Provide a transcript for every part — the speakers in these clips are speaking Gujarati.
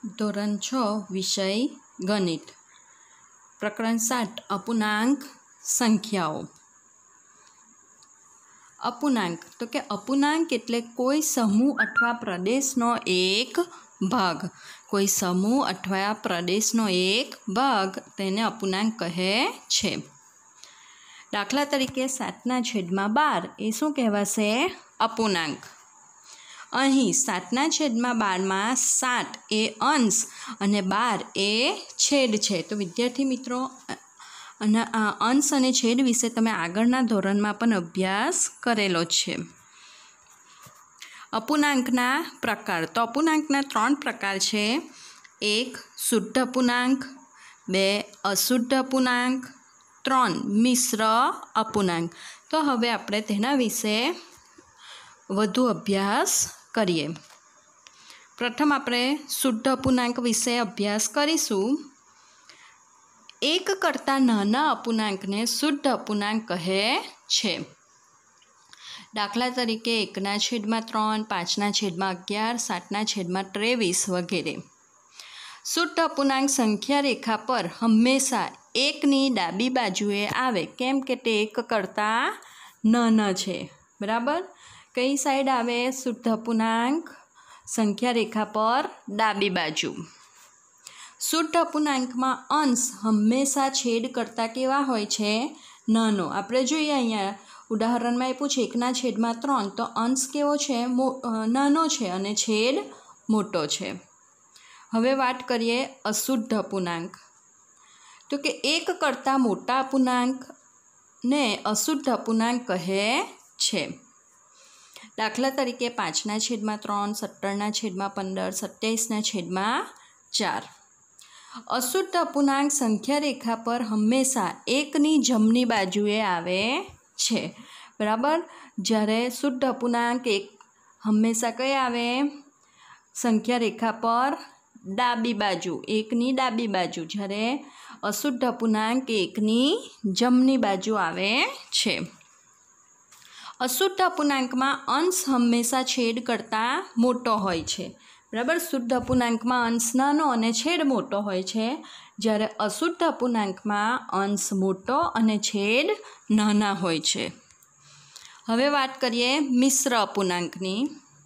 ધોરણ 6 વિષય ગણિત પ્રકરણ 7 અપૂર્ણાંક સંખ્યાઓ। અપૂર્ણાંક તો કે અપૂર્ણાંક એટલે કોઈ સમૂહ અથવા પ્રદેશનો એક ભાગ। કોઈ સમૂહ અથવા પ્રદેશનો એક ભાગ તેને અપૂર્ણાંક કહે છે। દાખલા તરીકે 7/12 એ શું કહેવાશે? અપૂર્ણાંક। અહીં 7/12માં 7 એ અંશ અને 12 એ છેદ છે। તો વિદ્યાર્થી મિત્રો અને આ અંશ અને છેદ વિશે તમે આગળના ધોરણમાં પણ અભ્યાસ કરેલો છે। અપૂર્ણાંકના પ્રકાર તો અપૂર્ણાંકના 3 પ્રકાર છે। 1 શુદ્ધ અપૂર્ણાંક, 2 અશુદ્ધ અપૂર્ણાંક, 3 મિશ્ર અપૂર્ણાંક। તો હવે આપણે તેના વિશે વધુ અભ્યાસ કરીએ। પ્રથમ આપણે શુદ્ધ અપૂર્ણાંક વિશે અભ્યાસ કરીશું। 1 કરતાં નાના અપૂર્ણાંકને શુદ્ધ અપૂર્ણાંક કહે છે। દાખલા તરીકે 1/3, 5/11, 7/23 વગેરે। શુદ્ધ અપૂર્ણાંક સંખ્યા રેખા પર હંમેશા 1ની ડાબી બાજુએ આવે, કેમ કે તે 1 કરતાં નાના છે। બરાબર? કઈ સાઈડ આવે શુદ્ધ અપૂર્ણાંક? સંખ્યા રેખા પર ડાબી બાજુ। શુદ્ધ અપૂર્ણાંકમાં અંશ હંમેશા છેદ કરતાં કેવા હોય છે? નાનો। આપણે જોઈએ અહીંયા ઉદાહરણમાં આપ્યું છે 1/3, તો અંશ કેવો છે? નાનો છે અને છેદ મોટો છે। હવે વાત કરીએ અશુદ્ધ અપૂર્ણાંક। તો કે 1 કરતાં મોટા અપૂર્ણાંકને અશુદ્ધ અપૂર્ણાંક કહે છે। દાખલા તરીકે 5/3, 17/15, 27/4। અશુદ્ધ અપૂર્ણાંક સંખ્યા રેખા પર હંમેશા 1ની જમણી બાજુએ આવે છે। બરાબર? જ્યારે શુદ્ધ અપૂર્ણાંક 1 હંમેશા કઈ આવે? સંખ્યા રેખા પર ડાબી બાજુ, 1ની ડાબી બાજુ। જ્યારે અશુદ્ધ અપૂર્ણાંક 1ની જમણી બાજુ આવે છે। અશુદ્ધ અપૂર્ણાંકમાં અંશ હંમેશા છેદ કરતાં મોટો હોય છે। બરાબર? શુદ્ધ અપૂર્ણાંકમાં અંશ નાનો અને છેદ મોટો હોય છે, જ્યારે અશુદ્ધ અપૂર્ણાંકમાં અંશ મોટો અને છેદ નાના હોય છે। હવે વાત કરીએ મિશ્ર અપૂર્ણાંકની।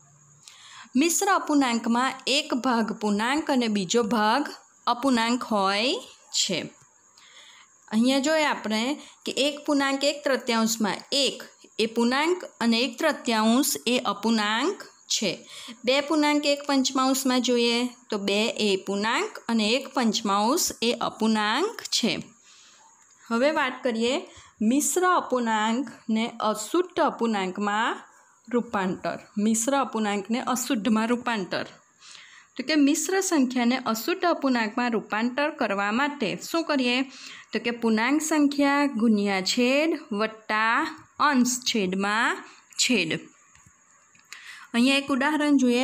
મિશ્ર અપૂર્ણાંકમાં એક ભાગ પૂર્ણાંક અને બીજો ભાગ અપૂર્ણાંક હોય છે। અહીંયા જોઈએ આપણે કે 1 પૂર્ણાંક 1/3માં 1 એ પૂર્ણાંક અને 1/3 એ અપૂર્ણાંક છે। 2 પૂર્ણાંક 1/5માં જોઈએ તો 2 એ પૂર્ણાંક અને 1/5 એ અપૂર્ણાંક છે। હવે વાત કરીએ મિશ્ર અપૂર્ણાંકને અશુદ્ધ અપૂર્ણાંકમાં રૂપાંતર। મિશ્ર અપૂર્ણાંકને અશુદ્ધમાં રૂપાંતર તો કે મિશ્ર સંખ્યાને અશુદ્ધ અપૂર્ણાંકમાં રૂપાંતર કરવા માટે શું કરીએ? તો કે પૂર્ણાંક સંખ્યા ગુણ્યા છેદ વત્તા અંશ છેદમાં છેદ। અહીંયા એક ઉદાહરણ જોઈએ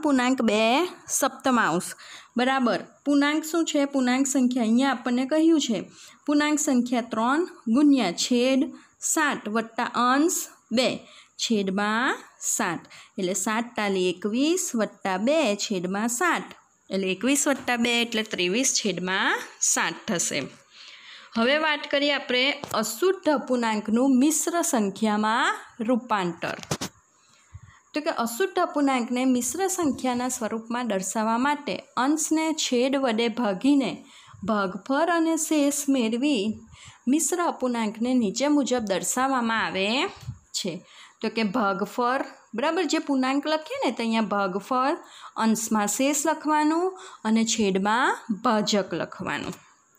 3.2 બરાબર। પૂર્ણાંક શું છે? પૂર્ણાંક સંખ્યા અહીંયા આપણને કહ્યું છે પૂર્ણાંક સંખ્યા 3 ગુણ્યા છેદ 7 વત્તા અંશ 2 છેદમાં 7, એટલે 7 તાલી 21 વત્તા 2 છેદમાં 7, એટલે 21 વત્તા 2 એટલે 23 છેદમાં 7 થશે। હવે વાત કરીએ આપણે અશુદ્ધ અપૂર્ણાંકનું મિશ્ર સંખ્યામાં રૂપાંતર। તો કે અશુદ્ધ અપૂર્ણાંકને મિશ્ર સંખ્યાના સ્વરૂપમાં દર્શાવવા માટે અંશને છેદ વડે ભાગીને ભાગફળ અને શેષ મેળવી મિશ્ર અપૂર્ણાંકને નીચે મુજબ દર્શાવવામાં આવે છે। તો કે ભાગફળ, બરાબર, જે પૂર્ણાંક લખીએ ને તો અહીંયા ભાગફળ, અંશમાં શેષ લખવાનું અને છેદમાં ભાજક લખવાનું।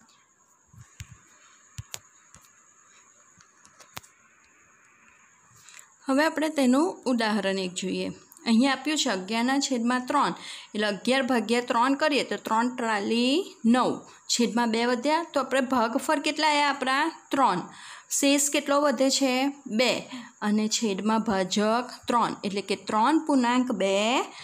હવે આપણે તેનું ઉદાહરણ એક જોઈએ। અહીં આપ્યું છે 11/3, એટલે 11/3 કરીએ તો 3 તાલી 9 છેદમાં 2 વધ્યા, તો આપણે ભાગફળ કેટલા આવ્યા આપણા? 3, શેષ કેટલો વધે છે? 2 અને છેદમાં ભાજક 3, એટલે કે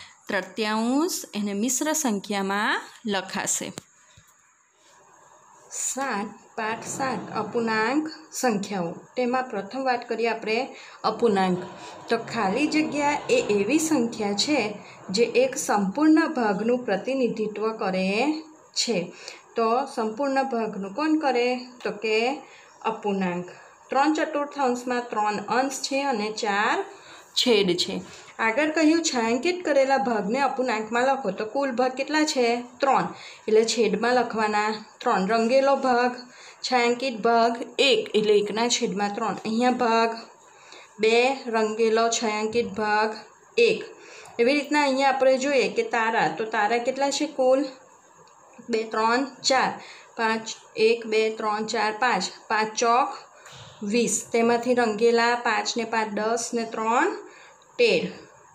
3.2 એને મિશ્ર સંખ્યામાં લખાશે। 7 પાઠ 7 અપૂર્ણાંક સંખ્યાઓ। તેમાં પ્રથમ વાત કરીએ આપણે અપૂર્ણાંક। તો ખાલી જગ્યા એ એવી સંખ્યા છે જે એક સંપૂર્ણ ભાગનું પ્રતિનિધિત્વ કરે છે। તો સંપૂર્ણ ભાગનું કોણ કરે? તો કે અપૂર્ણાંક। 3/4 3 અંશ છે અને 4 છેદ છે। આગળ કહ્યું છાંયાંકિત કરેલા ભાગને અપૂર્ણાંકમાં લખો। તો કુલ ભાગ કેટલા છે? 3, એટલે છેદમાં લખવાના 3। રંગેલો ભાગ, છાંયાંકિત ભાગ 1, એટલે 1/3। અહીંયા ભાગ 2, રંગેલો છાંયાંકિત ભાગ 1। એવી રીતના અહીંયા આપણે જોઈએ કે તારા, તો તારા કેટલા છે કુલ? 2 3 4 5, 1 2 3 4 5, 5 ચોક 20। તેમાંથી રંગેલા 5 ને 5 10 ને 3 13।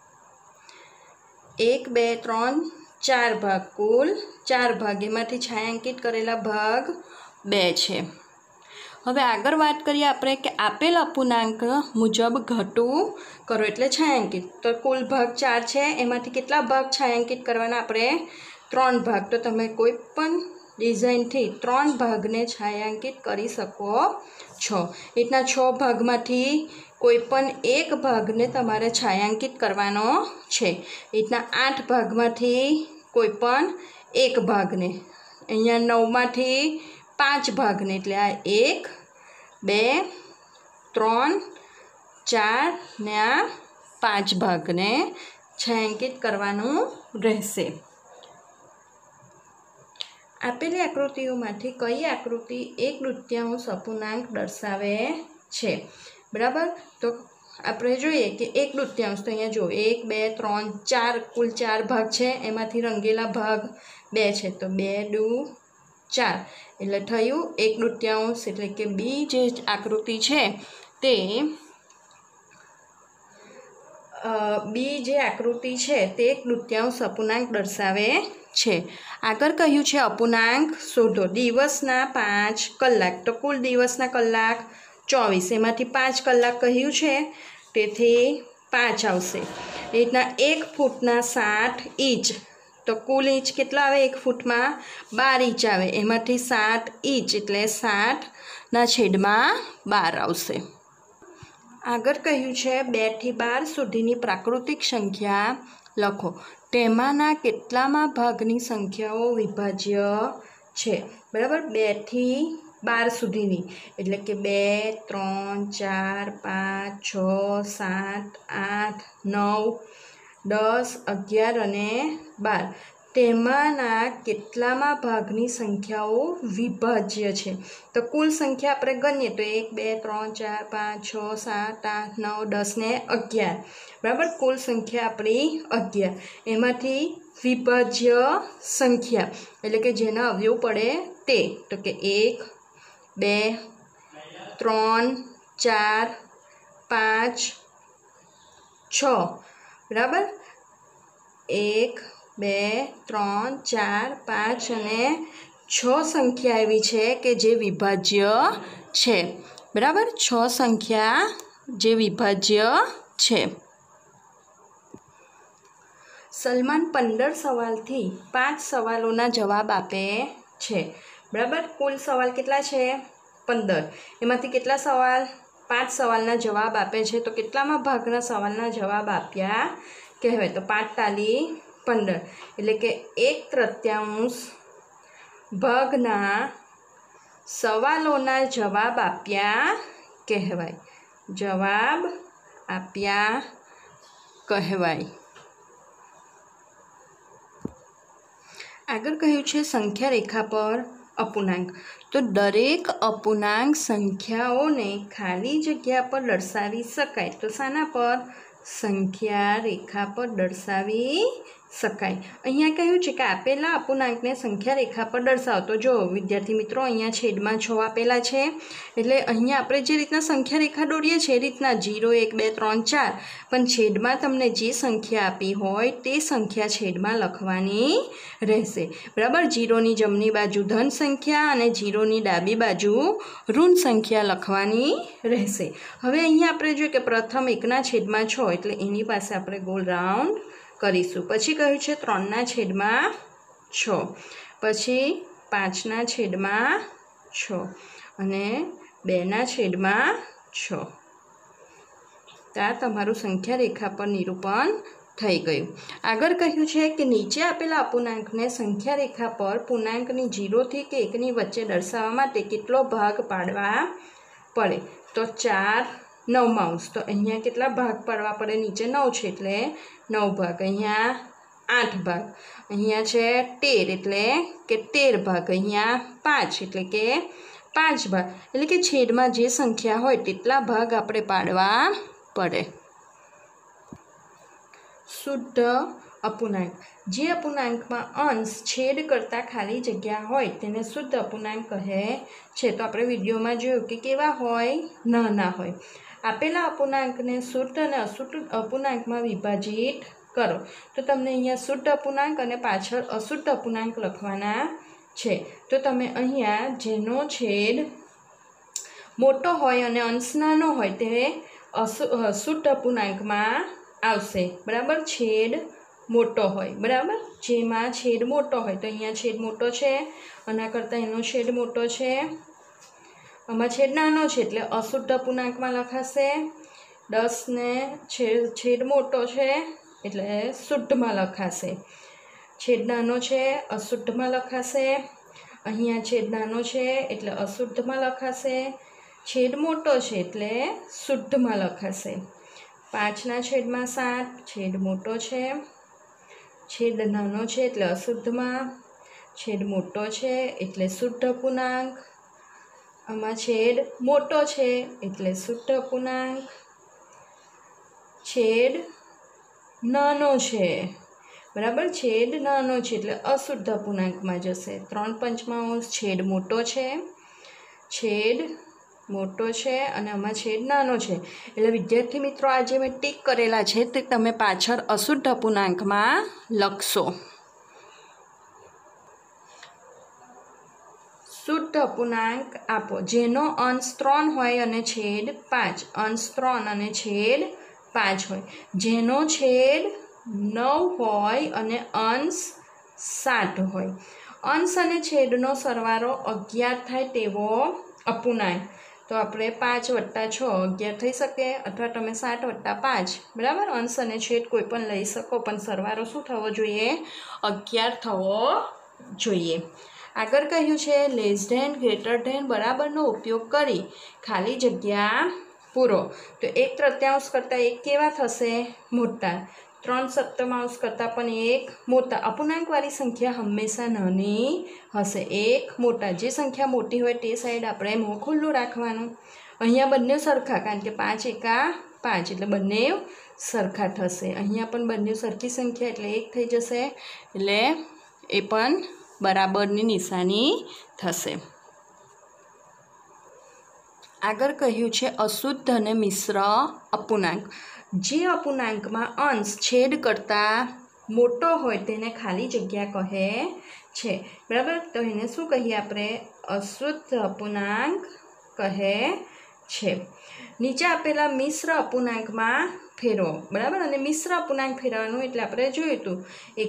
1 2 3 4 ભાગ, કુલ 4 ભાગ, એમાંથી છાંયાંકિત કરેલા ભાગ 2 છે। હવે આગળ વાત કરીએ આપણે કે આપેલ અપૂર્ણાંક મુજબ ઘટવું કરો એટલે છાંયાંકિત। તો કુલ ભાગ 4 છે, એમાંથી કેટલા ભાગ છાંયાંકિત કરવાના? આપણે 3 ભાગ। તો તમે કોઈ પણ ડિઝાઇનથી 3 ભાગને છાંયાંકિત કરી શકો છો। રીતના 6 ભાગમાંથી કોઈ પણ એક ભાગને તમારે છાંયાંકિત કરવાનો છે। રીતના 8 ભાગમાંથી કોઈ પણ એક ભાગને, અહીંયા 9માંથી 5 ભાગને, એટલે આ 1 2 3 4 ને આ 5 ભાગને છાંયાંકિત કરવાનું રહેશે। આપેલી આકૃતિઓમાંથી કઈ આકૃતિ 1/2 અપૂર્ણાંક દર્શાવે છે? બરાબર, તો આપણે જોઈએ કે 1/2, તો અહીંયા જો 1 2 3 4, કુલ 4 ભાગ છે, એમાંથી રંગેલા ભાગ 2 છે। તો 2 દુ 4, એટલે થયું 1/2। એટલે કે બી જે આકૃતિ છે તે બી જે આકૃતિ છે તે 1/2 અપૂર્ણાંક દર્શાવે છે। આગળ કહ્યું છે અપૂર્ણાંક શોધો। દિવસના 5 કલાક, તો કુલ દિવસના કલાક 24, એમાંથી 5 કલાક કહ્યું છે, તેથી 5 આવશે। એ રીતના 1 ફૂટના 60 ઇંચ, તો કુલ ઇંચ કેટલા આવે 1 ફૂટમાં? 12 ઇંચ આવે, એમાંથી 60 ઇંચ એટલે 60/12 આવશે। આગળ કહ્યું છે 2 થી 12 સુધીની પ્રાકૃતિક સંખ્યા લખો। તેમાંના કેટલામાં ભાગની સંખ્યાઓ વિભાજ્ય છે? બરાબર, 2 થી 12 સુધીની, એટલે કે 2 3 4 5 6 7 8 9 10 11 અને 12, તેમાંના કેટલામાં ભાગની સંખ્યાઓ વિભાજ્ય છે? તો કુલ સંખ્યા આપણે ગણીએ તો 1 2 3 4 5 6 7 8 9 10 ને 11, બરાબર, કુલ સંખ્યા આપણી 11। એમાંથી વિભાજ્ય સંખ્યા એટલે કે જેના અવયવ પડે તે, તો કે 1 2 3 4 5 6, બરાબર, 1 2 3 4 5 અને 6 સંખ્યા એવી છે કે જે વિભાજ્ય છે। બરાબર, 6 સંખ્યા જે વિભાજ્ય છે। સલમાન 15 સવાલથી 5 સવાલોના જવાબ આપે છે। બરાબર, કુલ સવાલ કેટલા છે? 15, એમાંથી કેટલા સવાલ? 5 સવાલના જવાબ આપે છે। તો કેટલામાં ભાગના સવાલના જવાબ આપ્યા કહેવાય? તો 5 તાલી 15, એટલે કે 1/3 ભાગના સવાલોના જવાબ આપ્યા કહેવાય। જવાબ આપ્યા કહેવાય। આગળ કહ્યું છે સંખ્યા રેખા પર અપૂર્ણાંક। તો દરેક અપૂર્ણાંક સંખ્યાઓને ખાલી જગ્યા પર દર્શાવી શકાય। તો શાના પર? સંખ્યા રેખા પર દર્શાવી શકાય। અહીંયા કહ્યું છે કે આપેલા અપૂર્ણાંકને સંખ્યા રેખા પર દર્શાવો। તો જો વિદ્યાર્થી મિત્રો, અહીંયા છેદમાં 6 આપેલા છે, એટલે અહીંયા આપણે જે રીતના સંખ્યા રેખા દોરીએ છીએ એ રીતના 0 1 2 3 4, પણ છેદમાં તમને જે સંખ્યા આપી હોય તે સંખ્યા છેદમાં લખવાની રહેશે। બરાબર, 0ની જમણી બાજુ ધન સંખ્યા અને 0ની ડાબી બાજુ ઋણ સંખ્યા લખવાની રહેશે। હવે અહીંયા આપણે જોઈએ કે પ્રથમ 1/6, એટલે એની પાસે આપણે ગોળ રાઉન્ડ કરીશું। પછી કહ્યું છે 3/6, પછી 5/3, 6 અને 2/6. તો આ તમારું સંખ્યા રેખા પર નિરૂપણ થઈ ગયું. આગળ કહ્યું છે કે નીચે આપેલા અપૂર્ણાંકને સંખ્યા રેખા પર પૂર્ણાંકની 0 થી કે 1ની વચ્ચે દર્શાવવા માટે કેટલો ભાગ પાડવા પડે? તો 4 9 તો અહીંયા કેટલા ભાગ પાડવા પડે? નીચે 9 છે એટલે 9 ભાગ, અહીંયા 8 ભાગ, અહીંયા છે 13 એટલે કે 13 ભાગ, અહીંયા 5 એટલે કે 5 ભાગ. એટલે કે છેદમાં જે સંખ્યા હોય તેટલા ભાગ આપણે પાડવા પડે. શુદ્ધ અપૂર્ણાંક. જે અપૂર્ણાંકમાં અંશ છેદ કરતાં ખાલી જગ્યા હોય તેને શુદ્ધ અપૂર્ણાંક કહે છે. તો આપણે વિડીયોમાં જોયું કે કેવા હોય? નાના હોય. આપેલા અપૂર્ણાંકને શુદ્ધ અને અશુદ્ધ અપૂર્ણાંકમાં વિભાજિત કરો. તો તમને અહીંયા શુદ્ધ અપૂર્ણાંક અને પાછળ અશુદ્ધ અપૂર્ણાંક લખવાના છે. તો તમે અહીંયા જેનો છેદ મોટો હોય અને અંશ નાનો હોય તે શુદ્ધ અપૂર્ણાંકમાં આવશે. બરાબર? છેદ મોટો હોય. બરાબર? જેમાં છેદ મોટો હોય તો અહીંયા છેદ મોટો છે, આના કરતાં એનો છેદ મોટો છે, આમાં છેદ નાનો છે એટલે અશુદ્ધ અપૂર્ણાંકમાં લખાશે. 10 ને છેદ મોટો છે એટલે શુદ્ધમાં લખાશે. છેદ નાનો છે અશુદ્ધમાં લખાશે. અહીંયા છેદ નાનો છે એટલે અશુદ્ધમાં લખાશે. છેદ મોટો છે એટલે શુદ્ધમાં લખાશે. 5/7 છેદ મોટો છે, છેદ નાનો છે એટલે અશુદ્ધમાં, છેદ મોટો છે એટલે શુદ્ધ અપૂર્ણાંક, આમાં છેદ મોટો છે એટલે શુદ્ધ અપૂર્ણાંક, છેદ નાનો છે. બરાબર? છેદ નાનો છે એટલે અશુદ્ધ અપૂર્ણાંકમાં જશે. 3/5 છેદ મોટો છે, છેદ મોટો છે અને આમાં છેદ નાનો છે. એટલે વિદ્યાર્થી મિત્રો આ જે મેં ટીક કરેલા છે તે તમે પાછળ અશુદ્ધ અપૂર્ણાંકમાં લખશો. શુદ્ધ અપૂર્ણાંક આપો. જેનો અંશ 3 હોય અને છેદ 5. અંશ 3 અને છેદ 5 હોય. જેનો છેદ 9 હોય અને અંશ 7 હોય. અંશ અને છેદનો સરવાળો 11 થાય તેવો અપૂર્ણાંક. તો આપણે 5 + 6 11 થઈ શકે, અથવા તમે 7 + 5. બરાબર? અંશ અને છેદ કોઈ પણ લઈ શકો, પણ સરવાળો શું થવો જોઈએ? 11 થવો જોઈએ. આગળ કહ્યું છે લેસ ધેન, ગ્રેટર ધેન, બરાબરનો ઉપયોગ કરી ખાલી જગ્યા પૂરો. તો 1/3 કરતાં 1 કેવા થશે? મોટા. 3/7 કરતાં પણ 1 મોટા. અપૂર્ણાંકવાળી સંખ્યા હંમેશા નાની હશે. 1 મોટા. જે સંખ્યા મોટી હોય તે સાઈડ આપણે મોં ખુલ્લું રાખવાનું. અહીંયા બંને સરખા, કારણ કે 5 × 5 એટલે બંને સરખા થશે. અહીંયા પણ બંને સરખી સંખ્યા એટલે 1 થઈ જશે, એટલે એ પણ બરાબરની નિશાની થશે. આગળ કહ્યું છે અશુદ્ધ અને મિશ્ર અપૂર્ણાંક. જે અપૂર્ણાંકમાં અંશ છેદ કરતાં મોટો હોય તેને ખાલી જગ્યા કહે છે. બરાબર? તો એને શું કહીએ આપણે? અશુદ્ધ અપૂર્ણાંક કહે છે. નીચે આપેલા મિશ્ર અપૂર્ણાંકમાં ફેરવો. બરાબર? અને મિશ્ર અપૂર્ણાંક ફેરવવાનું એટલે આપણે જોયું હતું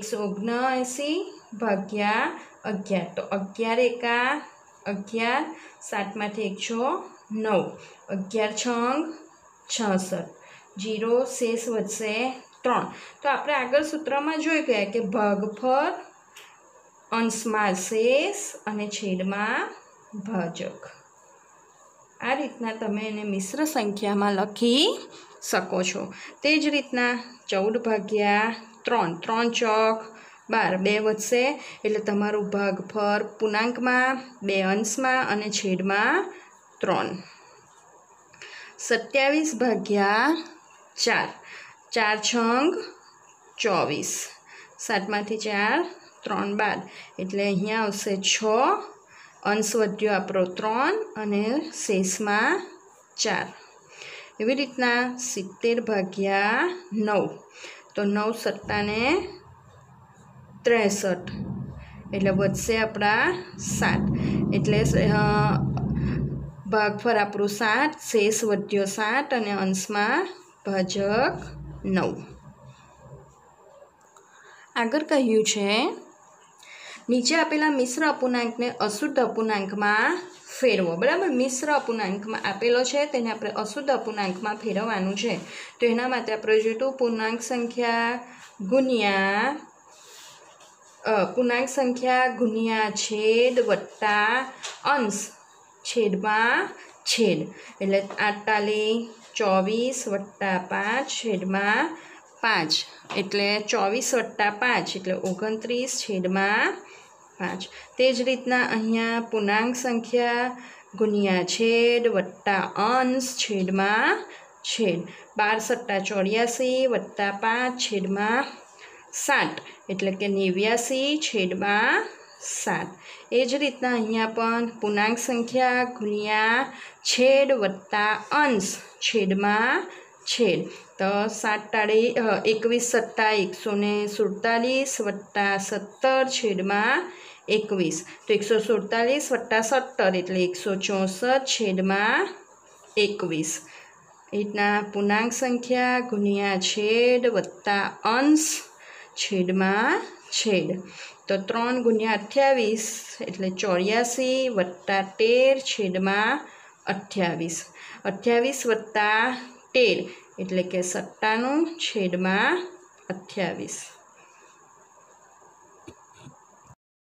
179/11. તો 11 એકા 11, 7માંથી 1 9, 11 6 66, 0 શેષ વધશે 3. તો આપણે આગળ સૂત્રમાં જોઈ ગયા કે ભાગફળ, અંશમાં શેષ અને છેદમાં ભાજક. આ રીતના તમે એને મિશ્ર સંખ્યામાં લખી શકો છો. તે જ રીતના 14/3, 3 ચોક 12, 2 વધશે એટલે તમારું ભાગફળ પૂર્ણાંકમાં, 2 અંશમાં અને છેદમાં 3. 27/4, 4 છંગ 24, 7માંથી 4 3 12 એટલે અહીંયા આવશે 6. અંશ વધ્યો આપણો 3 અને શેષમાં 4. એવી રીતના 70/9, તો 9 × 7 = 63 એટલે વધશે આપણા 7. એટલે ભાગફળ આપણું 7, શેષ વધ્યો 7 અને અંશમાં ભાજક 9. આગળ કહ્યું છે નીચે આપેલા મિશ્ર અપૂર્ણાંકને અશુદ્ધ અપૂર્ણાંકમાં ફેરવો। બરાબર, મિશ્ર અપૂર્ણાંકમાં આપેલો છે તેને આપણે અશુદ્ધ અપૂર્ણાંકમાં ફેરવવાનું છે। તો એના માટે આપણે જોઈતું પૂર્ણાંક સંખ્યા ગુણ્યા છેદ વત્તા અંશ છેદમાં છેદ, એટલે 48 24 વત્તા 5 છેદમાં 5, એટલે 24 વત્તા 5 એટલે 29 છેદમાં 5। તે જ રીતના અહીંયા પૂર્ણાંક સંખ્યા ગુણ્યા છેદ વત્તા અંશ છેદમાં છેદ, 12 × 84 વત્તા 5 છેદમાં 7, એટલે કે 89 છેદમાં 7। એ જ રીતના અહીંયા પણ પૂર્ણાંક સંખ્યા ગુણ્યા છેદ વત્તા અંશ છેદમાં છેદ, તો 21 સત્તા 147 વત્તા 17 છેદમાં 21, તો 147 વત્તા 17 એટલે 164 છેદમાં 21। એ રીતના પૂર્ણાંક સંખ્યા ગુણ્યા છેદ વત્તા અંશ છેદમાં છેદ, તો 3 × 28 એટલે 84 વત્તા 13 છેદમાં 28, 28 વત્તા 13 એટલે કે 97 છેદમાં 28।